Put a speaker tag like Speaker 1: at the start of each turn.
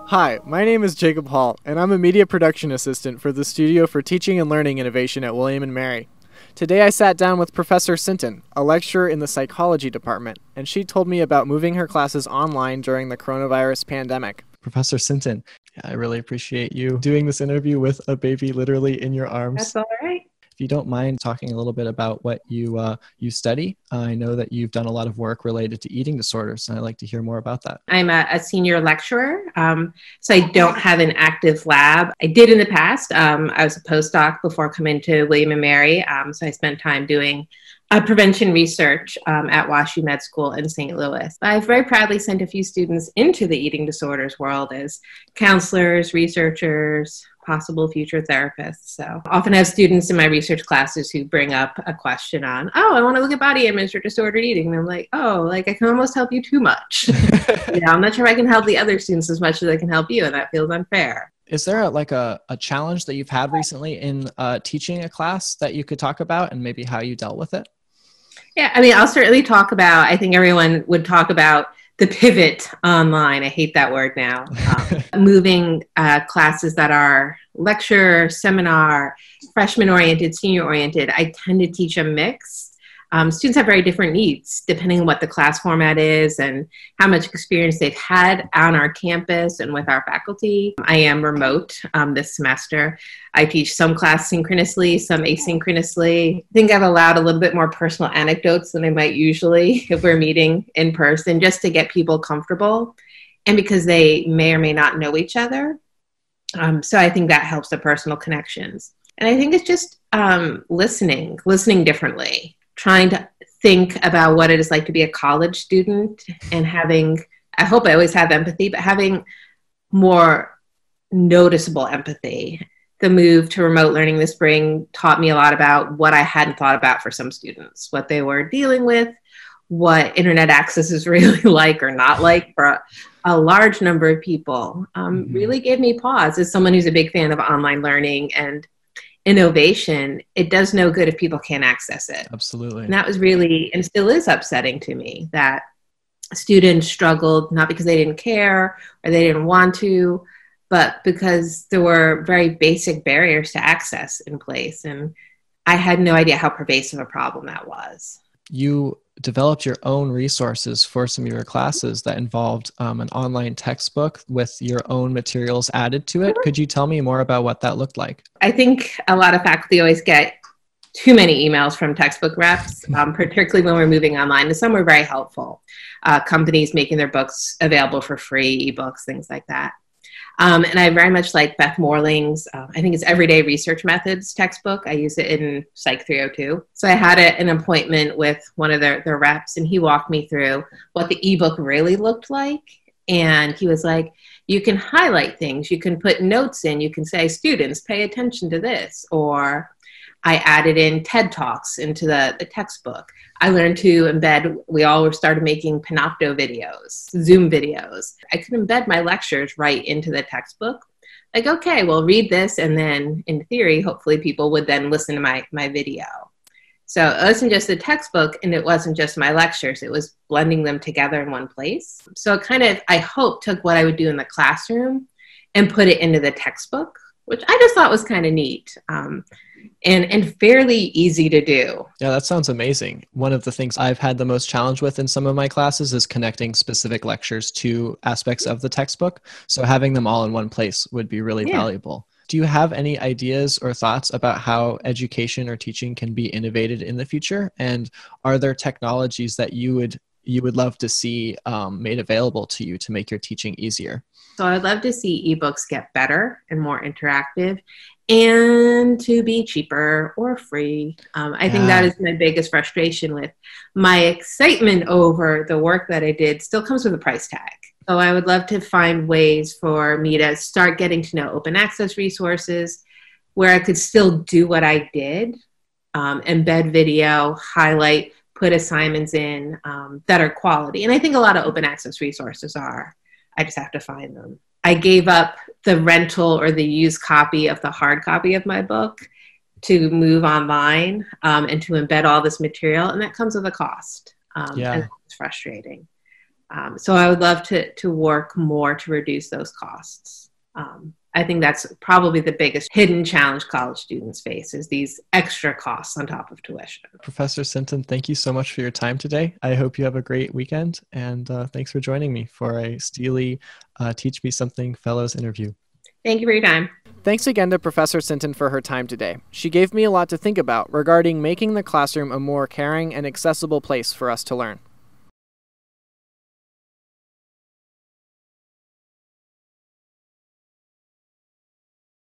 Speaker 1: Hi, my name is Jacob Hall, and I'm a media production assistant for the Studio for Teaching and Learning Innovation at William & Mary. Today I sat down with Professor Sinton, a lecturer in the psychology department, and she told me about moving her classes online during the coronavirus pandemic. Professor Sinton, I really appreciate you doing this interview with a baby literally in your arms.
Speaker 2: That's all right.
Speaker 1: If you don't mind talking a little bit about what you study, I know that you've done a lot of work related to eating disorders, and I'd like to hear more about that.
Speaker 2: I'm a senior lecturer, so I don't have an active lab. I did in the past. I was a postdoc before coming to William & Mary, so I spent time doing prevention research at WashU Med School in St. Louis. I've very proudly sent a few students into the eating disorders world as counselors, researchers, possible future therapists. So often have students in my research classes who bring up a question on, I want to look at body image or disordered eating. And I'm like, I can almost help you too much. I'm not sure I can help the other students as much as I can help you, and that feels unfair.
Speaker 1: Is there a challenge that you've had recently in teaching a class that you could talk about and maybe how you dealt with it?
Speaker 2: Yeah, I'll certainly talk about, I think everyone would talk about the pivot online. I hate that word now. Moving classes that are lecture, seminar, freshman-oriented, senior-oriented. I tend to teach a mix. Students have very different needs depending on what the class format is and how much experience they've had on our campus and with our faculty. I am remote this semester. I teach some class synchronously, some asynchronously. I think I've allowed a little bit more personal anecdotes than I might usually if we're meeting in person, just to get people comfortable and because they may or may not know each other. So I think that helps the personal connections. And I think it's just listening differently. Trying to think about what it is like to be a college student and having, I hope I always have empathy, but having more noticeable empathy. The move to remote learning this spring taught me a lot about what I hadn't thought about for some students, what they were dealing with, what internet access is really like or not like for a large number of people. Really gave me pause as someone who's a big fan of online learning and innovation. It does no good if people can't access it.
Speaker 1: Absolutely.
Speaker 2: And that was really, and still is upsetting to me, that students struggled not because they didn't care or they didn't want to, but because there were very basic barriers to access in place. And I had no idea how pervasive a problem that was.
Speaker 1: You developed your own resources for some of your classes that involved an online textbook with your own materials added to it. Could you tell me more about what that looked like?
Speaker 2: I think a lot of faculty always get too many emails from textbook reps, particularly when we're moving online. And some were very helpful. Companies making their books available for free, ebooks, things like that. And I very much like Beth Morling's, I think it's Everyday Research Methods textbook. I use it in Psych 302. So I had an appointment with one of their reps, and he walked me through what the ebook really looked like. And he was like, you can highlight things, you can put notes in, you can say, students, pay attention to this. Or I added in TED Talks into the textbook. I learned to embed, we all started making Panopto videos, Zoom videos. I could embed my lectures right into the textbook. Like, okay, well, read this. And then in theory, hopefully people would then listen to my video. So it wasn't just the textbook and it wasn't just my lectures. It was blending them together in one place. So it kind of, I hope, took what I would do in the classroom and put it into the textbook, which I just thought was kind of neat. And fairly easy to do.
Speaker 1: Yeah, that sounds amazing. One of the things I've had the most challenge with in some of my classes is connecting specific lectures to aspects of the textbook. So having them all in one place would be really valuable. Do you have any ideas or thoughts about how education or teaching can be innovated in the future? And are there technologies that you would love to see made available to you to make your teaching easier?
Speaker 2: So I'd love to see ebooks get better and more interactive and to be cheaper or free. I think that is my biggest frustration with my excitement over the work that I did still comes with a price tag. So I would love to find ways for me to start getting to know open access resources where I could still do what I did, embed video, highlight, put assignments in that are quality. And I think a lot of open access resources are. I just have to find them. I gave up the rental or the used copy of the hard copy of my book to move online and to embed all this material. And that comes with a cost. And it's frustrating. So I would love to work more to reduce those costs. I think that's probably the biggest hidden challenge college students face is these extra costs on top of tuition.
Speaker 1: Professor Sinton, thank you so much for your time today. I hope you have a great weekend, and thanks for joining me for a Steely Teach Me Something Fellows interview.
Speaker 2: Thank you for your time.
Speaker 3: Thanks again to Professor Sinton for her time today. She gave me a lot to think about regarding making the classroom a more caring and accessible place for us to learn.